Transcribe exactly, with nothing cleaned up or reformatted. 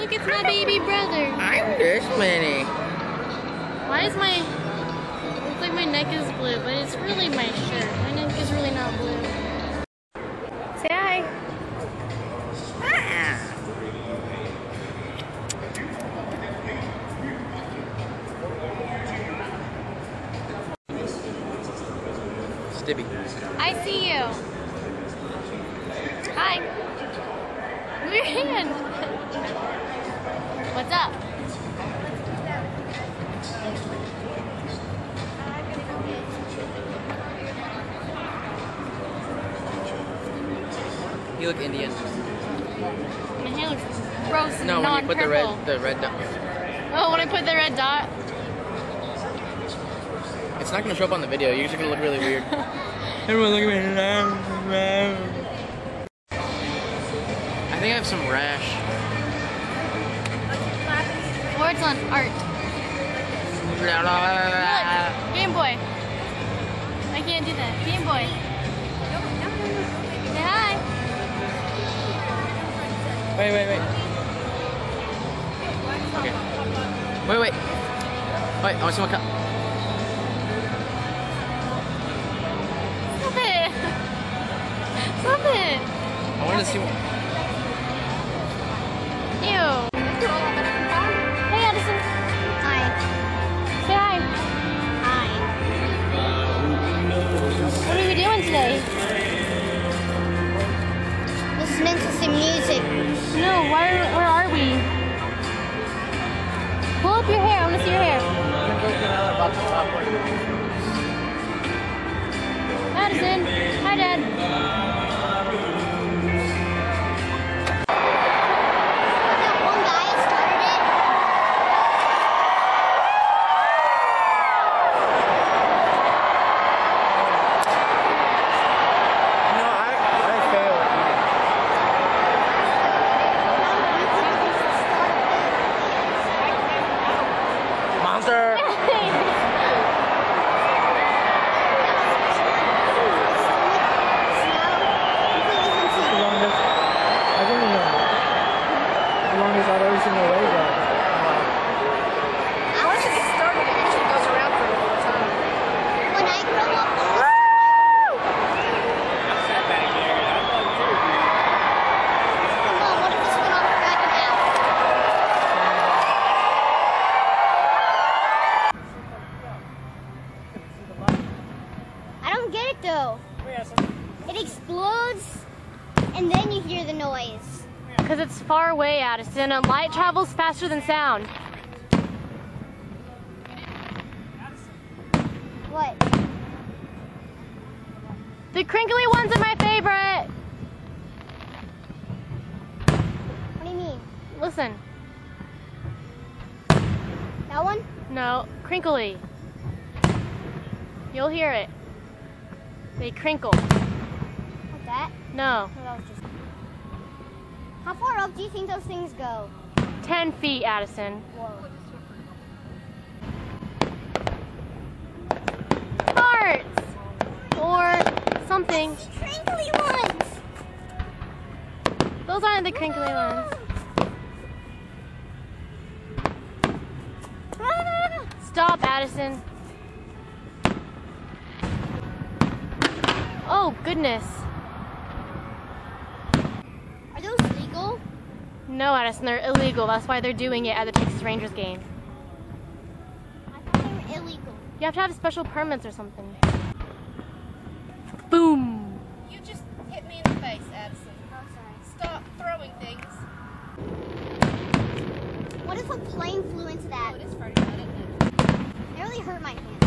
Look, it's my baby brother. I'm this many. Why is my... Looks like my neck is blue, but it's really my shirt. My neck is really not blue. Say hi. Ah. Stibby. I see you. Hi. Move your hand. What's up? You look Indian. My hair looks gross and No, when you put the non-purple. red, the red dot. Oh, when I put the red dot? It's not gonna show up on the video. You're just gonna look really weird. Everyone look at me. I think I have some rash. Words on art. Look, Game Boy. I can't do that. Game Boy. Say hi. Wait, wait, wait. Okay. Wait, wait. Wait, I want to see my cup. Stop it. Stop it. I wanted to see what... Ew. Hey, Addison. Hi. Say hi. Hi. What are we doing today? Listening to some music. No, where, where are we? Pull up your hair. I want to see your hair. Addison. Hi, Dad. That one guy started it. No, I, I failed. Monster! When I grow up, Mom, what if this went off back in half? I don't get it though. It explodes, and then you hear the noise. Because it's far away, Addison, and light travels faster than sound. What? The crinkly ones are my favorite. What do you mean? Listen. That one? No, crinkly. You'll hear it. They crinkle. Like that? No. No, that was just... How far up do you think those things go? Ten feet, Addison. Whoa. Farts! Or something. Crinkly ones! Those aren't the crinkly ones. Stop, Addison. Oh, goodness. Are those legal? No, Addison, they're illegal. That's why they're doing it at the Texas Rangers game. I thought they were illegal. You have to have special permits or something. Boom! You just hit me in the face, Addison. Oh, sorry. Stop throwing things. What if a plane flew into that? Oh, it is pretty bad, isn't it? It really hurt my hand.